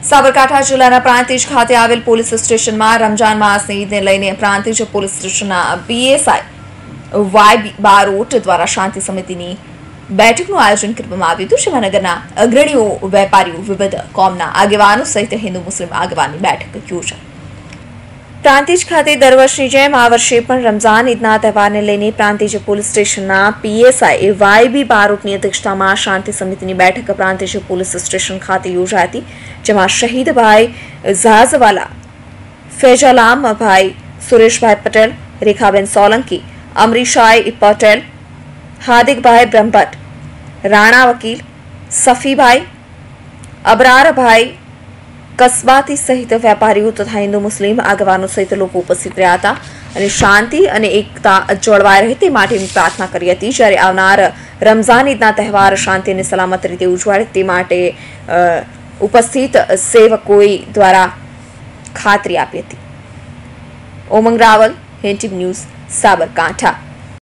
સાબરકાંઠા જિલ્લાના પ્રાંતિજ ખાતે આવેલ પોલીસ સ્ટેશનમાં રમજાન માસની ઈદને લઈને પ્રાંતિજ પોલીસ સ્ટેશનના પીએસઆઈ વાય બારોટ દ્વારા શાંતિ સમિતિની બેઠકનું આયોજન કરવામાં આવ્યું હતું, જેમાં નગરના અગ્રણીઓ, વેપારીઓ, વિવિધ કોમના આગેવાનો સહિત હિન્દુ મુસ્લિમ આગેવાનની બેઠક યોજાઈ. પ્રાંતિજ ખાતે દર વર્ષની જેમ આ વર્ષે પણ રમઝાન ઈદના તહેવારને લઈને પ્રાંતિજ પોલીસ સ્ટેશનના પીએસઆઈ વાય બારોટની અધ્યક્ષતામાં શાંતિ સમિતિની બેઠક પ્રાંતિજ પોલીસ સ્ટેશન ખાતે યોજાઈ હતી, જેમાં શહીદભાઈ ઝાઝવાલા, ફૈજાલામભાઈ સુરેશભાઈ પટેલ, રેખાબેન સોલંકી, અમરીશાઈ પટેલ, હાર્દિકભાઈ બ્રહ્મભટ્ટ, રાણા વકીલ, સફીભાઈ, અબરારભાઈ કસ્બાતી સહિત વેપારીઓ તથા હિન્દુ મુસ્લિમ આગેવાનો સહિત લોકો ઉપસ્થિત રહ્યા હતા અને શાંતિ અને એકતા જળવાઈ રહે તે માટેની પ્રાર્થના કરી હતી. જ્યારે આવનાર રમઝાન ઈદના તહેવાર શાંતિ અને સલામત રીતે ઉજવાય તે માટે ઉપસ્થિત સેવકોએ દ્વારા ખાતરી આપી હતી. Umang Raval, Hind TV news, Sabarkantha.